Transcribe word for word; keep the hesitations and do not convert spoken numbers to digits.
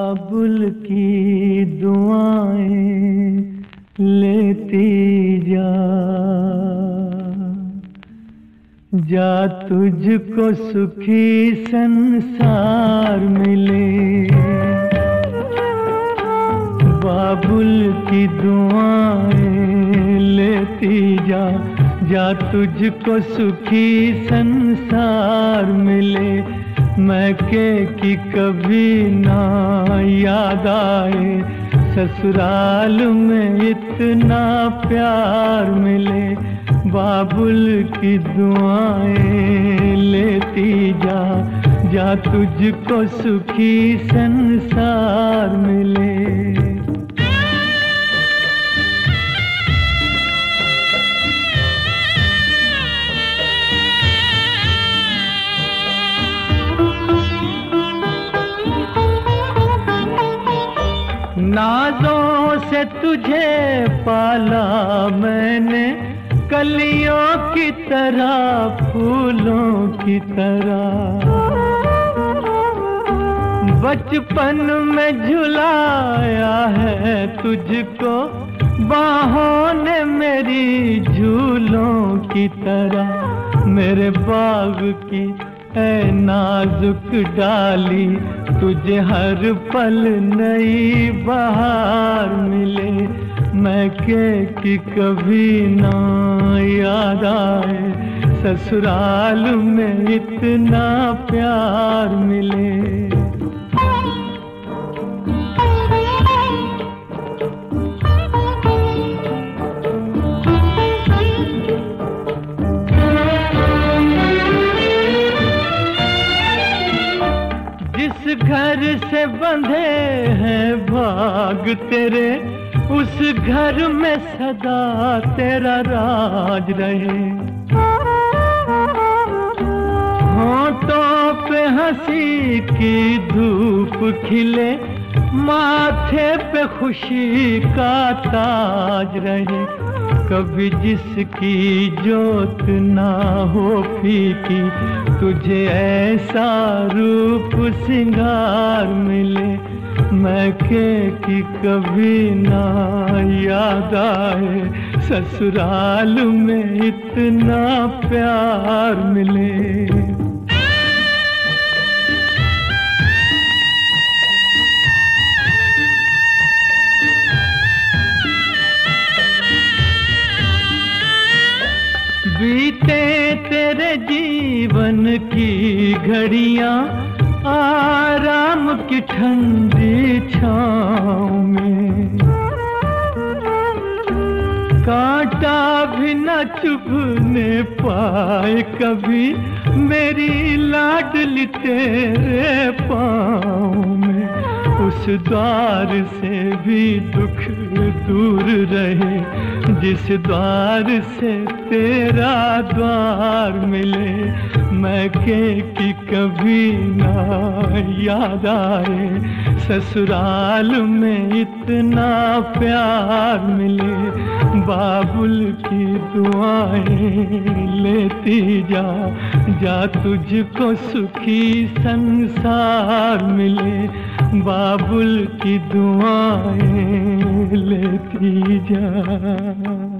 बाबुल की दुआएं लेती जा, जा तुझको सुखी संसार मिले। बाबुल की दुआएं लेती जा, जा तुझको सुखी संसार मिले। मैं के कि कभी ना याद आए, ससुराल में इतना प्यार मिले। बाबुल की दुआएं लेती जा, जा तुझको सुखी संसार मिले। नाज़ों से तुझे पाला मैंने, कलियों की तरह फूलों की तरह। बचपन में झुलाया है तुझको बाहों ने मेरी झूलों की तरह। मेरे बाग की ऐ नाजुक डाली, तुझे हर पल नई बहार मिले। मैं के कि कभी ना याद आए, ससुराल में इतना प्यार मिले। जिस घर से बंधे हैं भाग तेरे, उस घर में सदा तेरा राज रहे। होठों पे हंसी की धूप खिले, माथे पे खुशी का ताज रहे। कभी जिसकी जोत ना हो फीकी, तुझे ऐसा रूप सिंगार मिले। मैं के कि कभी ना याद आए, ससुराल में इतना प्यार मिले। बीते तेरे जीवन की घड़ियां आराम की ठंडी छाँव में, कांटा भी न चुभने पाए कभी मेरी लाडली तेरे पाँव में। उस द्वार से भी दुख दूर रहे, जिस द्वार से तेरा द्वार मिले। मैं के कि कभी ना याद आए, ससुराल में इतना प्यार मिले। बाबुल की दुआएं लेती जा, जा तुझको सुखी संसार मिले। बाबुल की दुआएं लेती जा।